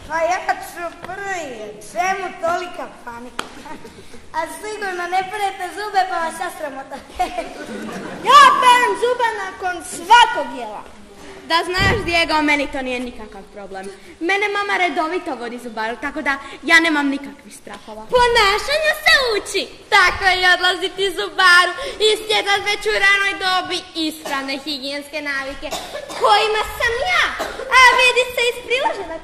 Pa ja ću prvi, čemu tolika panika? A sigurno ne perete zube pa vas ja sramota. Ja perem zube nakon svakog jela. Da znaš, Diego, meni to nije nikakav problem. Mene mama redovito vodi zubaru, tako da ja nemam nikakvih strahova. Ponašanje se uči. Tako i odlaziti zubaru i stjecat već u ranoj dobi ispravne higijenske navike, kojima sam ja, a vidi se iz priloženog.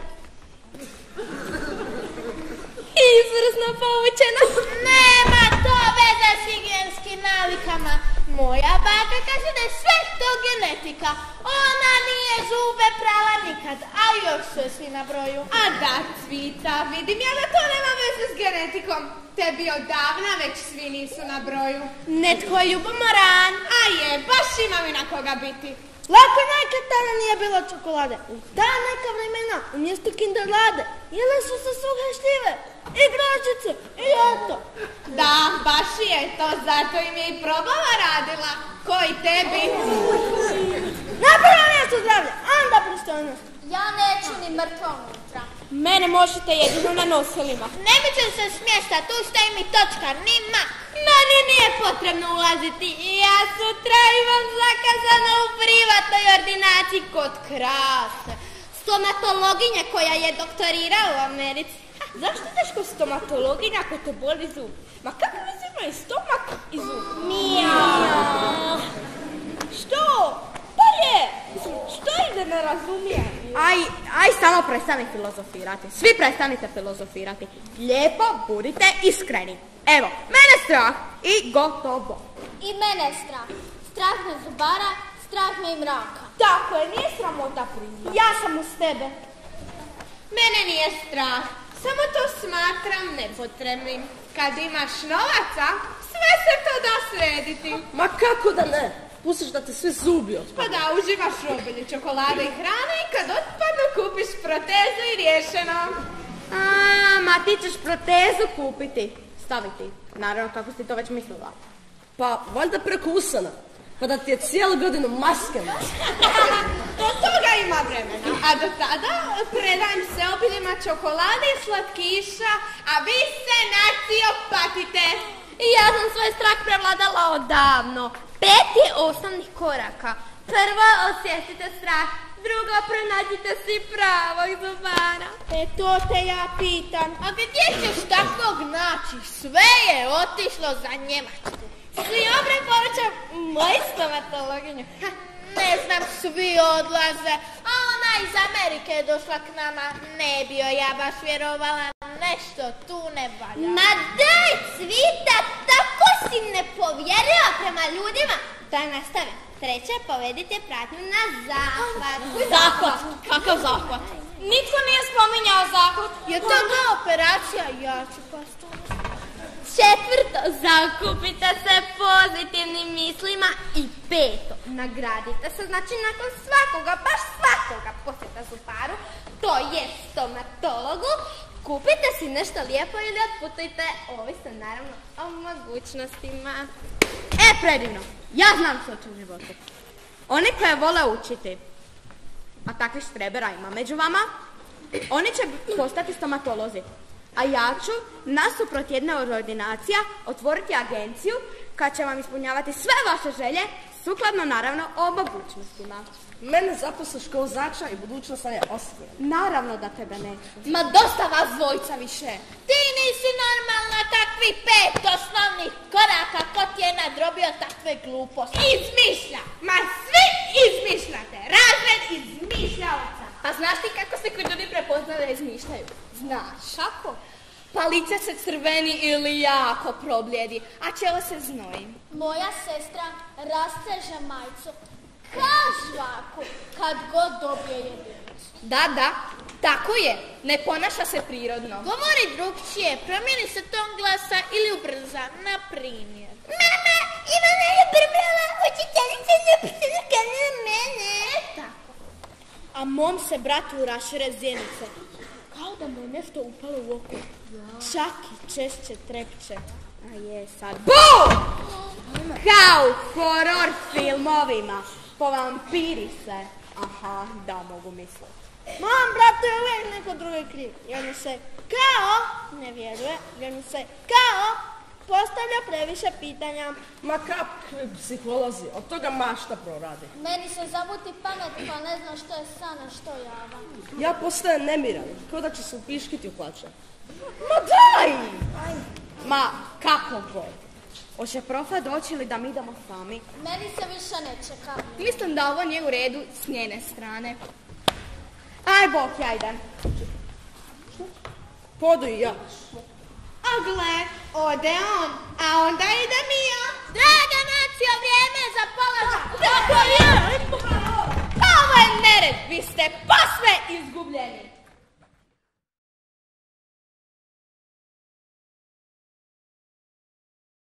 Izvrsno poučeno. Nema to veze s higijenskim navikama. Moja baka kaže da je sve to genetika. Ona nije zube prala nikad, a još su je svi na broju. A da, Cvita, vidim ja da to nema veze s genetikom. Tebi odavna već svi nisu na broju. Netko je ljubomoran. A je, baš imam i na koga biti. Lako nekad tada nije bilo čokolade. U ta neka vremena, umjesto kinderlade, jele su se suhe šljive, i gračice, i jato. Da, baš je to, zato im je i probava radila. Koji tebi? Napravo mjesto zdravlja, onda pristojnost. Ja neću ni mrtvo unutra. Mene možete jedino na nosilima. Ne mi će se smješta, tu stoji mi točka, ni mak. Meni nije potrebno ulaziti. Ja sutra imam zakazano u privatnoj ordinaciji kod krase. Stomatologinja koja je doktorirala u Americi. Zašto ideš kod stomatologinja ako te boli zub? Ma kako veze imaju stomak i zub? Mijao. Što? Pa je! Što ide ne razumijem? Aj samo prestani filozofirati. Svi prestanite filozofirati. Lijepo budite iskreni. Evo, mene strah i gotovo. I mene strah. Strah me zubara, strah me i mraka. Tako je, nije sramota primiti. Ja sam uz tebe. Mene nije strah. Samo to smatram nepotrebnim. Kad imaš novaca, sve se to da srediti. Ma kako da ne? Pustiš da te sve zubi otpadnu. Pa da, uživaš u obilju čokolade i hrane i kad otpadnu kupiš protezu i riješeno. Ma ti ćeš protezu kupiti. Staviti. Naravno, kako si to već mislila. Pa valjda preko usana. Pa da ti je cijelu godinu maske. Do toga ima vremena. A do tada predajem se obiljima čokolade i slatkiša, a vi se nacio patite. I ja sam svoj strah prevladala odavno. 5 je osnovnih koraka. Prvo, osvijestite strah. Drugo, pronađite si pravog zubara. To te ja pitam. A gdje ćeš takvog naći? Sve je otišlo za Njemačku. Svi preporučam moju stomatologinju. Ne znam, svi odlaze. A ona iz Amerike je došla k nama. Ne bi joj ja baš vjerovala, nešto tu ne valja. Ma daj, Cvita, tako si nepovjerljiva prema ljudima. Da nastavim. Treće, povedite pratnju na zahvat. Zahvat? Kakav zahvat? Nitko nije spominjao zahvat. Je to ga operacija? Ja ću postaviti. Četvrto, zakupite se pozitivnim mislima. I peto, nagradite se, znači nakon svakoga, baš svakoga posjeta zubaru, to je stomatologu, kupite si nešto lijepo ili otputujte, ovisno naravno o mogućnostima. Predivno, ja znam što ću u životu. Oni koje vole učiti, a takvih štrebera ima među vama, oni će postati stomatolozi. A ja ću, nasuprot jedne od ordinacija, otvoriti agenciju kad će vam ispunjavati sve vaše želje, sukladno naravno o mogućnostima. Mene zaposliš kao vozača i budućnost sam je osigurana. Naravno da tebe neću. Ma dosta vas dvojica više. Ti nisi normalna, takvi 5 osnovnih koraka, ko ti je nadrobio takve gluposti. Izmišlja! Ma svi izmišljate! Razred izmišljavaca! Pa znaš ti kako se kod ljudi prepoznaju da izmišljaju? Znaš, ako? Pa lice se crveni ili jako probljedi, a čelo se znoji. Moja sestra rasteže majcu kažvaku kad god dobije jedinicu. Da, tako je. Ne ponaša se prirodno. Govori drugčije, promijeni se ton glasa ili ubrza, na primjer. Mama, Ivana je brmela, učiteljica ne prska na mene. Tako. A mom se bratu rašire zjenice. Kao da mu je nešto upalo u oko. Čak i češće trepće. A je sad. BUM! Kao u horor filmovima. Po vampiri se. Aha, da mogu misliti. Mam, brate, uvijek neko drugi kriv. Jer mi se kao ne vjeruje, jer mi se kao postavlja previše pitanja. Ma kakvi psiholozi, od toga mašta proradi. Meni se zabuti pamet pa ne znam što je san, a što java. Ja postajem nemiran, kao da će se upiškiti u plaća. Ma daj! Ma, kako god. Hoće profa doći ili da mi idemo sami? Meni se više ne čeka. Mislim da ovo nije u redu s njene strane. Aj, bok, ja idem. Podu i ja. A gle, ode on, a onda idem i ja. Draga nacija, vrijeme je za polazak. Ovo je nered, vi ste posve izgubljeni.